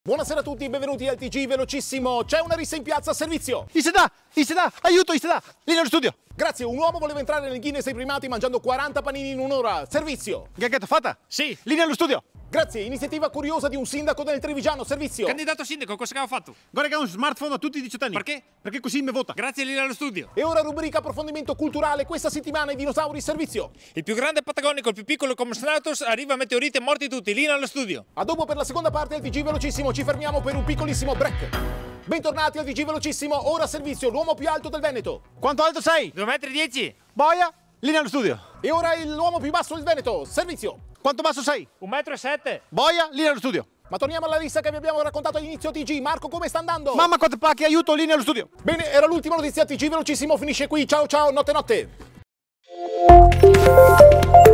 Buonasera a tutti, benvenuti al TG Velocissimo. C'è una rissa in piazza, servizio. Iseda, aiuto Iseda, lì nello studio. Grazie, un uomo voleva entrare nel Guinness dei primati mangiando 40 panini in un'ora. Servizio. Gagghetto, fatta? Sì. Lì nello studio. Grazie, iniziativa curiosa di un sindaco del Trevigiano. Servizio. Candidato sindaco, cosa aveva fatto? Guarda che ha un smartphone a tutti i 18 anni. Perché? Perché così mi vota. Grazie lì allo studio. E ora rubrica approfondimento culturale. Questa settimana i dinosauri. Servizio. Il più grande patagonico, il più piccolo Comstratus, arriva a meteorite morti tutti, lì allo studio. A dopo per la seconda parte del TG Velocissimo. Ci fermiamo per un piccolissimo break. Bentornati al TG Velocissimo. Ora servizio, l'uomo più alto del Veneto. Quanto alto sei? 2,10 m. Boia, lì nello studio. E ora l'uomo più basso del Veneto. Servizio. Quanto basso sei? 1,7 m. Boia, lì nello studio. Ma torniamo alla lista che vi abbiamo raccontato all'inizio TG. Marco, come sta andando? Mamma quante pacche, aiuto, lì nello studio. Bene, era l'ultima notizia. TG Velocissimo finisce qui. Ciao ciao, notte notte.